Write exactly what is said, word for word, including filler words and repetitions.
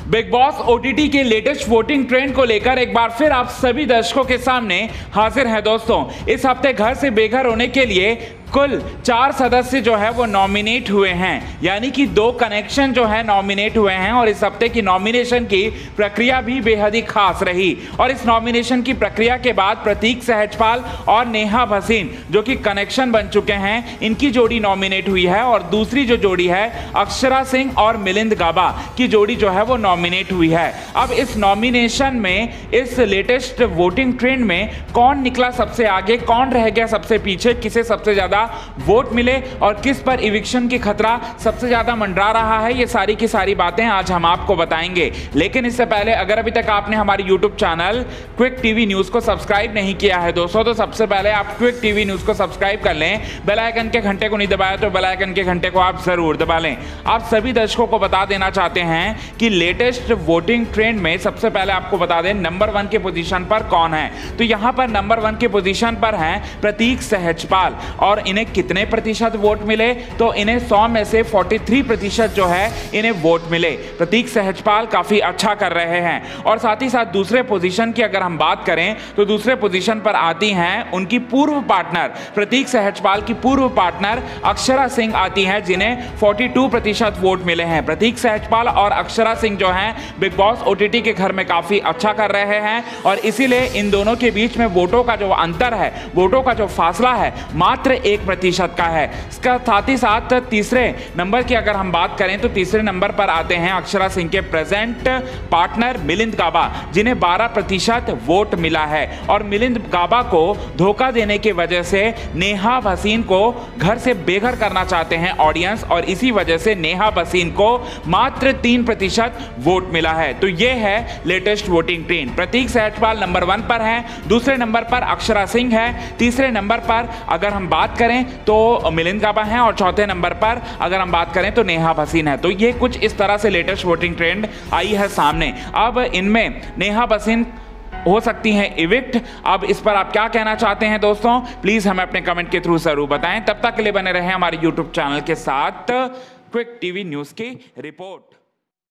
Big Boss OTT के latest voting trend को लेकर एक बार फिर आप सभी दर्शकों के सामने हाजिर हैं दोस्तों। इस हफ्ते घर से बेघर होने के लिए कुल चार सदस्य जो है वो नॉमिनेट हुए हैं, यानी कि दो कनेक्शन जो है नॉमिनेट हुए हैं। और इस हफ्ते की नॉमिनेशन की प्रक्रिया भी बेहद ही खास रही। और इस नॉमिनेशन की प्रक्रिया के बाद प्रतीक सहजपाल और नेहा भसीन जो कि कनेक्शन बन चुके हैं, इनकी जोड़ी नॉमिनेट हुई है। और दूसरी जो जोड़ी है अक्षरा सिंह और मिलिंद गाबा की जोड़ी जो है वो नॉमिनेट हुई है। अब इस नॉमिनेशन में, इस लेटेस्ट वोटिंग ट्रेंड में कौन निकला सबसे आगे, कौन रह गया सबसे पीछे, किसे सबसे ज्यादा वोट मिले और किस पर इविक्शन की खतरा सबसे ज्यादा मंडरा रहा है, ये सारी की सारी बातें आज हम आपको बताएंगे। लेकिन इससे पहले अगर अभी तक आपने हमारे YouTube channel Quick TV News को सब्सक्राइब नहीं किया है दोस्तों, तो सबसे पहले आप क्विक टीवी न्यूज को सब्सक्राइब कर लें। बेल आइकन के घंटे को नहीं दबाया तो बेल आइकन के घंटे को आप जरूर दबा लें। आप सभी दर्शकों को बता देना चाहते हैं कि लेटेस्ट वोटिंग ट्रेंड में सबसे पहले आपको बता दें नंबर वन के पोजीशन पर कौन है। तो यहां पर नंबर वन के पोजीशन पर हैं प्रतीक सहजपाल। और इन्हें कितने प्रतिशत वोट मिले, तो इन्हें सौ में से तैंतालीस प्रतिशत जो है इन्हें वोट मिले। प्रतीक सहजपाल काफी अच्छा कर रहे हैं। और साथ ही साथ दूसरे पोजीशन की अगर हम बात करें तो दूसरे पोजीशन पर आती हैं उनकी पूर्व पार्टनर, प्रतीक सहजपाल की पूर्व पार्टनर अक्षरा सिंह आती हैं, जिन्हें बयालीस प्रतिशत वोट मिले हैं। प्रतीक सहजपाल और अक्षरा सिंह जो हैं बिग बॉस ओटीटी के घर में काफी अच्छा कर रहे हैं। और इसीलिए इन दोनों के बीच में वोटों का जो अंतर है, वोटों का जो फासला है, मात्र एक प्रतिशत का है। इसका साथ ही साथ तीसरे नंबर की अगर हम बात करें तो तीसरे नंबर पर आते हैं अक्षरा सिंह के प्रेजेंट पार्टनर मिलिंद गाबा, जिन्हें बारह प्रतिशत वोट मिला है। और मिलिंद गाबा को धोखा देने की वजह से नेहा भसीन को घर से बेघर करना चाहते हैं ऑडियंस, और इसी वजह से नेहा भसीन को मात्र तीन प्रतिशत वोट मिला है। तो यह है latest voting trend. Pratik Sehajpal number one पर है, दूसरे नंबर पर अक्षरा सिंह है, तीसरे नंबर पर अगर हम बात करें तो मिलिंद गाबा हैं, और चौथे नंबर पर अगर हम बात करें तो नेहा भसीन है। तो ये कुछ इस तरह से लेटेस्ट वोटिंग ट्रेंड आई है सामने। अब इनमें नेहा भसीन हो सकती हैं इविक्ट। अब इस पर आप क्या कहना चाहते हैं दोस्तों, प्लीज हमें अपने कमेंट के थ्रू जरूर बताएं। तब तक के लिए बने रहें हमारे यूट्यूब चैनल के साथ। क्विक टीवी न्यूज की रिपोर्ट।